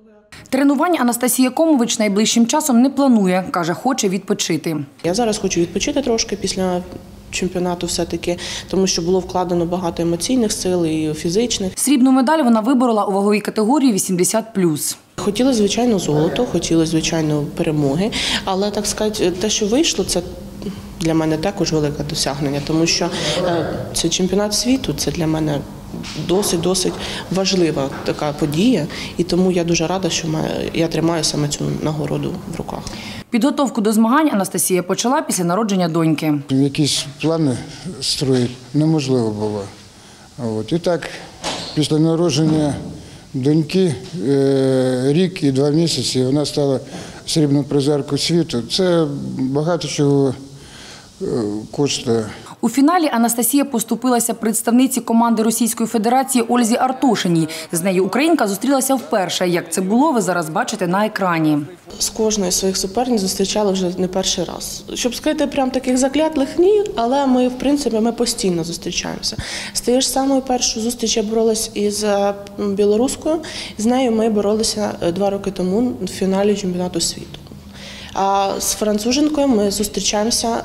Тренувань Анастасія Комович найближчим часом не планує. Каже, хоче відпочити. Я зараз хочу відпочити трошки після чемпіонату все-таки, тому що було вкладено багато емоційних сил і фізичних. Срібну медаль вона виборола у ваговій категорії 80+. Хотілося, звичайно, золото, хотілося, звичайно, перемоги, але, так сказати, те, що вийшло, це для мене також велике досягнення, тому що це чемпіонат світу, це для мене досить важлива така подія, і тому я дуже рада, що я тримаю саме цю нагороду в руках. Підготовку до змагань Анастасія почала після народження доньки. Якісь плани строїти неможливо було. І так, після народження доньки, рік і 2 місяці, вона стала срібною призеркою світу. Це багато чого коштує. У фіналі Анастасія поступилася представниці команди Російської Федерації Ользі Артошиній. З нею українка зустрілася вперше. Як це було, ви зараз бачите на екрані. З кожною з своїх суперниць зустрічали вже не перший раз. Щоб сказати, прям таких заклятлих ні, але ми, в принципі, ми постійно зустрічаємося. З тієї ж самої першої зустрічі я боролась із білоруською. З нею ми боролися 2 роки тому в фіналі чемпіонату світу. А з француженкою ми зустрічаємося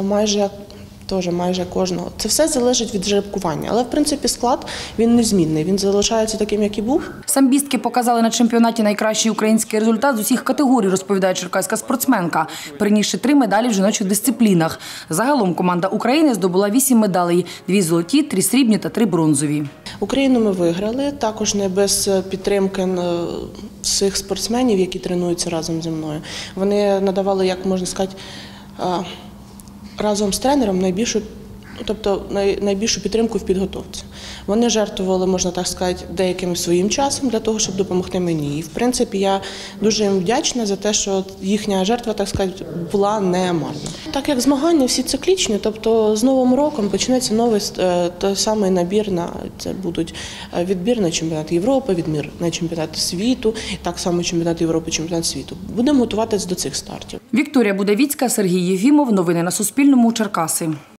майже кожного. Це все залежить від жеребкування. Але, в принципі, склад, він незмінний. Він залишається таким, як і був. Самбістки показали на чемпіонаті найкращий український результат з усіх категорій, розповідає черкаська спортсменка, принісши 3 медалі в жіночих дисциплінах. Загалом команда України здобула 8 медалей – 2 золоті, 3 срібні та 3 бронзові. Україну ми виграли, також не без підтримки всіх спортсменів, які тренуються разом зі мною. Вони надавали, як можна сказати, разом з тренером найбільшу підтримку в підготовці. Вони жертвували, можна так сказати, деяким своїм часом для того, щоб допомогти мені. І, в принципі, я дуже їм вдячна за те, що їхня жертва, так сказати, була не марна. Так як змагання всі циклічні, тобто з Новим роком почнеться новий той самий набір це будуть відбір на чемпіонат Європи, відбір на чемпіонат світу, так само чемпіонат Європи, чемпіонат світу. Будемо готуватися до цих стартів. Вікторія Будавіцька, Сергій Єфімов. Новини на Суспільному. Черкаси.